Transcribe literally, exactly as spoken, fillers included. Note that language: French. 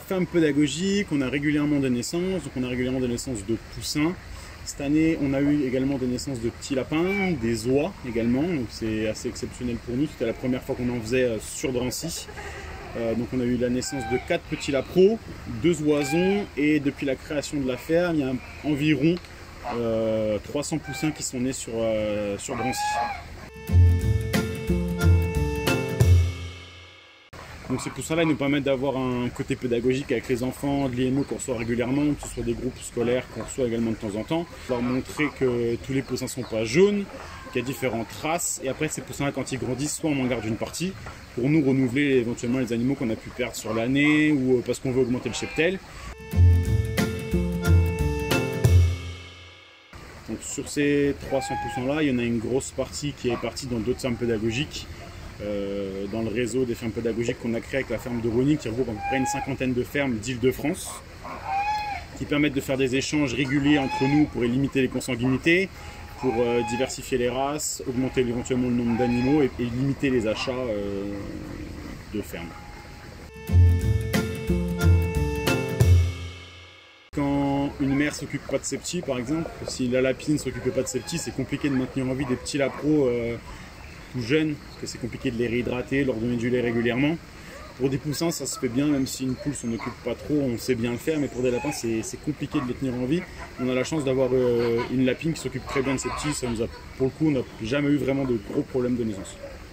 ferme pédagogique, on a régulièrement des naissances, donc on a régulièrement des naissances de poussins. Cette année, on a eu également des naissances de petits lapins, des oies également, donc c'est assez exceptionnel pour nous. C'était la première fois qu'on en faisait sur Drancy. Euh, donc on a eu la naissance de quatre petits lapros, deux oisons, et depuis la création de la ferme, il y a environ euh, trois cents poussins qui sont nés sur, euh, sur Drancy. Donc ces poussins-là nous permettent d'avoir un côté pédagogique avec les enfants, de l'I M O qu'on reçoit régulièrement, que ce soit des groupes scolaires qu'on reçoit également de temps en temps. Leur montrer que tous les poussins ne sont pas jaunes, qu'il y a différentes races. Et après ces poussins-là, quand ils grandissent, soit on en garde une partie pour nous renouveler éventuellement les animaux qu'on a pu perdre sur l'année ou parce qu'on veut augmenter le cheptel. Donc sur ces trois cents poussins-là, il y en a une grosse partie qui est partie dans d'autres fermes pédagogiques. Euh, dans le réseau des fermes pédagogiques qu'on a créé avec la ferme de Rony, qui regroupe à peu près une cinquantaine de fermes d'Île-de-France, qui permettent de faire des échanges réguliers entre nous pour limiter les consanguinités, pour euh, diversifier les races, augmenter éventuellement le nombre d'animaux et, et limiter les achats euh, de fermes. Quand une mère ne s'occupe pas de ses petits, par exemple, si la lapine ne s'occupait pas de ses petits, c'est compliqué de maintenir en vie des petits lapros euh, tout jeunes, parce que c'est compliqué de les réhydrater, leur donner du lait régulièrement. Pour des poussins, ça se fait bien, même si une poule s'en occupe pas trop, on sait bien le faire, mais pour des lapins, c'est compliqué de les tenir en vie. On a la chance d'avoir euh, une lapine qui s'occupe très bien de ses petits, ça nous a, pour le coup, on n'a jamais eu vraiment de gros problèmes de naissance.